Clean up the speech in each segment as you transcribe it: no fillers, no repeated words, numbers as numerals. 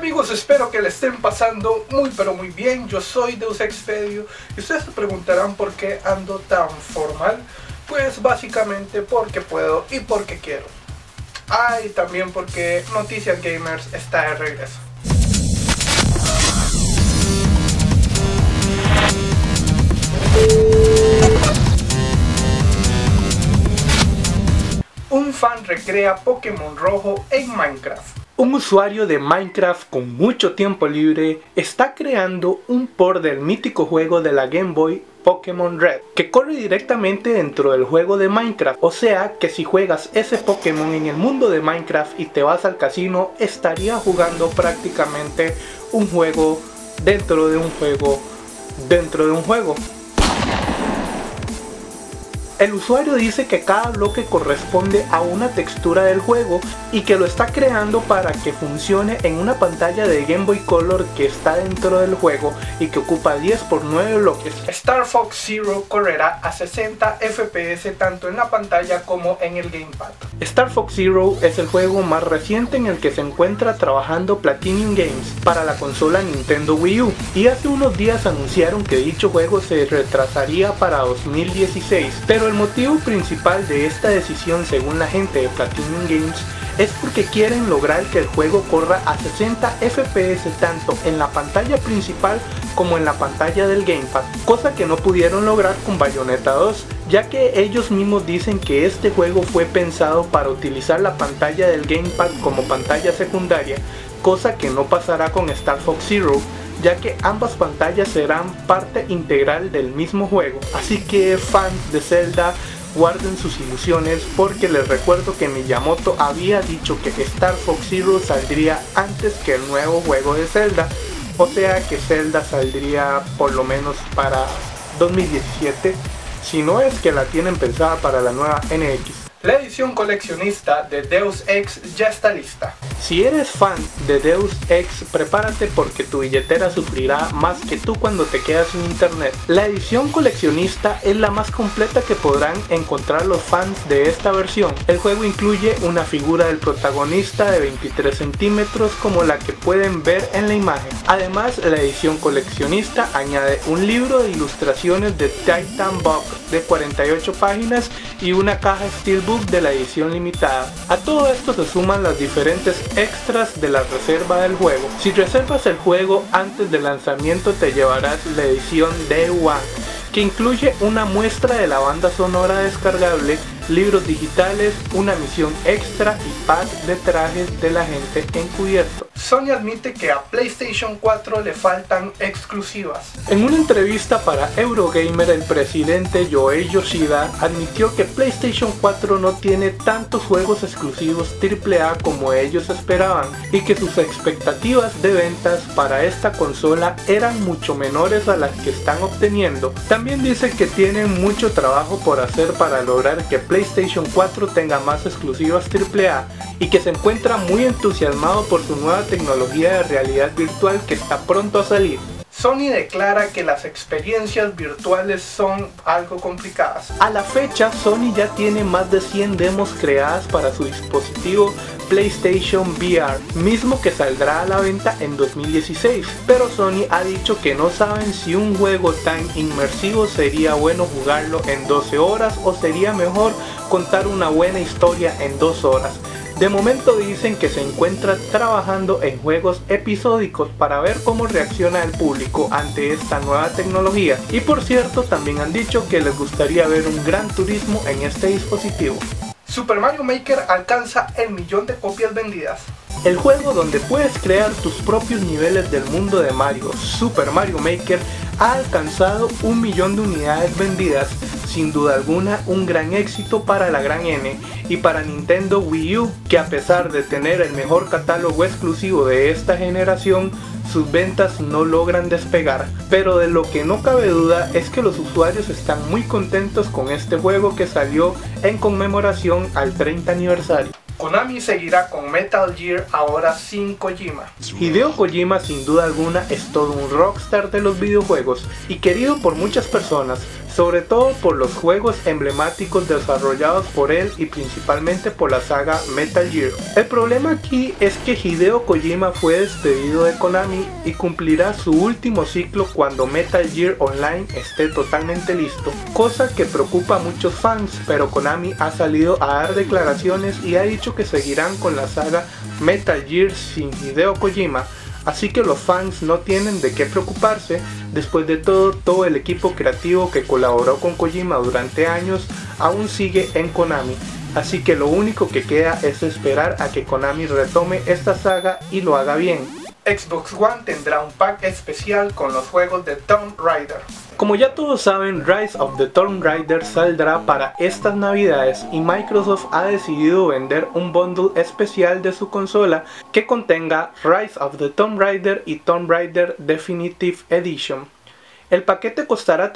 amigos, espero que le estén pasando muy pero muy bien. Yo soy Deus Expedio y ustedes se preguntarán por qué ando tan formal. Pues básicamente porque puedo y porque quiero. Y también porque Noticias Gamers está de regreso. Un fan recrea Pokémon Rojo en Minecraft. Un usuario de Minecraft con mucho tiempo libre está creando un port del mítico juego de la Game Boy Pokémon Red, que corre directamente dentro del juego de Minecraft. O sea que si juegas ese Pokémon en el mundo de Minecraft y te vas al casino, estarías jugando prácticamente un juego dentro de un juego dentro de un juego. El usuario dice que cada bloque corresponde a una textura del juego y que lo está creando para que funcione en una pantalla de Game Boy Color que está dentro del juego y que ocupa 10 por 9 bloques. Star Fox Zero correrá a 60 FPS tanto en la pantalla como en el gamepad. Star Fox Zero es el juego más reciente en el que se encuentra trabajando Platinum Games para la consola Nintendo Wii U, y hace unos días anunciaron que dicho juego se retrasaría para 2016, pero el motivo principal de esta decisión, según la gente de Platinum Games, es porque quieren lograr que el juego corra a 60 FPS tanto en la pantalla principal como en la pantalla del gamepad, cosa que no pudieron lograr con Bayonetta 2, ya que ellos mismos dicen que este juego fue pensado para utilizar la pantalla del gamepad como pantalla secundaria, cosa que no pasará con Star Fox Zero, ya que ambas pantallas serán parte integral del mismo juego. Así que fans de Zelda, guarden sus ilusiones, porque les recuerdo que Miyamoto había dicho que Star Fox Zero saldría antes que el nuevo juego de Zelda, o sea que Zelda saldría por lo menos para 2017, si no es que la tienen pensada para la nueva NX. La edición coleccionista de Deus Ex ya está lista. Si eres fan de Deus Ex, prepárate porque tu billetera sufrirá más que tú cuando te quedas sin internet. La edición coleccionista es la más completa que podrán encontrar los fans de esta versión. El juego incluye una figura del protagonista de 23 centímetros como la que pueden ver en la imagen. Además, la edición coleccionista añade un libro de ilustraciones de Titan Book de 48 páginas y una caja Steelbook de la edición limitada. A todo esto se suman las diferentes extras de la reserva del juego. Si reservas el juego antes del lanzamiento, te llevarás la edición Day One, que incluye una muestra de la banda sonora descargable, libros digitales, una misión extra y pack de trajes de la gente encubierto. Sony admite que a PlayStation 4 le faltan exclusivas. En una entrevista para Eurogamer, el presidente Yohei Yoshida admitió que PlayStation 4 no tiene tantos juegos exclusivos AAA como ellos esperaban y que sus expectativas de ventas para esta consola eran mucho menores a las que están obteniendo. También dice que tienen mucho trabajo por hacer para lograr que PlayStation 4 tenga más exclusivas AAA y que se encuentra muy entusiasmado por su nueva tecnología de realidad virtual que está pronto a salir. Sony declara que las experiencias virtuales son algo complicadas. A la fecha, Sony ya tiene más de 100 demos creadas para su dispositivo PlayStation VR, mismo que saldrá a la venta en 2016, pero Sony ha dicho que no saben si un juego tan inmersivo sería bueno jugarlo en 12 horas o sería mejor contar una buena historia en 2 horas. De momento dicen que se encuentra trabajando en juegos episódicos para ver cómo reacciona el público ante esta nueva tecnología, y por cierto también han dicho que les gustaría ver un Gran Turismo en este dispositivo. Super Mario Maker alcanza el 1.000.000 de copias vendidas. El juego donde puedes crear tus propios niveles del mundo de Mario, Super Mario Maker, ha alcanzado 1.000.000 de unidades vendidas, sin duda alguna un gran éxito para la gran N y para Nintendo Wii U, que a pesar de tener el mejor catálogo exclusivo de esta generación, sus ventas no logran despegar. Pero de lo que no cabe duda es que los usuarios están muy contentos con este juego que salió en conmemoración al 30 aniversario. Konami seguirá con Metal Gear, ahora sin Kojima. Hideo Kojima sin duda alguna es todo un rockstar de los videojuegos y querido por muchas personas, sobre todo por los juegos emblemáticos desarrollados por él y principalmente por la saga Metal Gear. El problema aquí es que Hideo Kojima fue despedido de Konami y cumplirá su último ciclo cuando Metal Gear Online esté totalmente listo, cosa que preocupa a muchos fans, pero Konami ha salido a dar declaraciones y ha dicho que seguirán con la saga Metal Gear sin Hideo Kojima. Así que los fans no tienen de qué preocuparse. Después de todo el equipo creativo que colaboró con Kojima durante años aún sigue en Konami. Así que lo único que queda es esperar a que Konami retome esta saga y lo haga bien. Xbox One tendrá un pack especial con los juegos de Tomb Raider. Como ya todos saben, Rise of the Tomb Raider saldrá para estas navidades y Microsoft ha decidido vender un bundle especial de su consola que contenga Rise of the Tomb Raider y Tomb Raider Definitive Edition. El paquete costará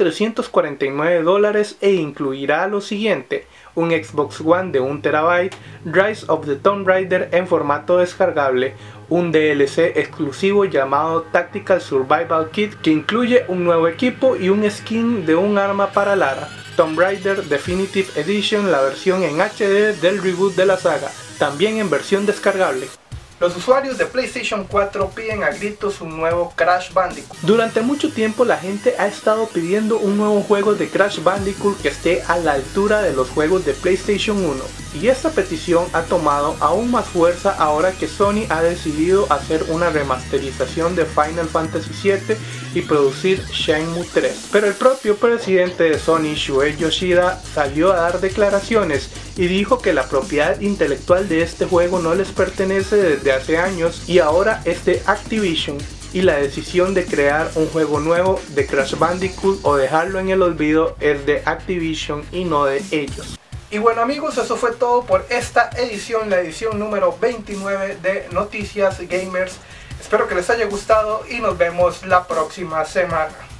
$349 e incluirá lo siguiente: un Xbox One de 1 TB, Rise of the Tomb Raider en formato descargable, un DLC exclusivo llamado Tactical Survival Kit que incluye un nuevo equipo y un skin de un arma para Lara, Tomb Raider Definitive Edition, la versión en HD del reboot de la saga, también en versión descargable. Los usuarios de PlayStation 4 piden a gritos un nuevo Crash Bandicoot. Durante mucho tiempo la gente ha estado pidiendo un nuevo juego de Crash Bandicoot que esté a la altura de los juegos de PlayStation 1. Y esta petición ha tomado aún más fuerza ahora que Sony ha decidido hacer una remasterización de Final Fantasy VII y producir Shenmue 3. Pero el propio presidente de Sony, Shuei Yoshida, salió a dar declaraciones y dijo que la propiedad intelectual de este juego no les pertenece desde hace años y ahora es de Activision, y la decisión de crear un juego nuevo de Crash Bandicoot o dejarlo en el olvido es de Activision y no de ellos. Y bueno amigos, eso fue todo por esta edición, la edición número 29 de Noticias Gamers. Espero que les haya gustado y nos vemos la próxima semana.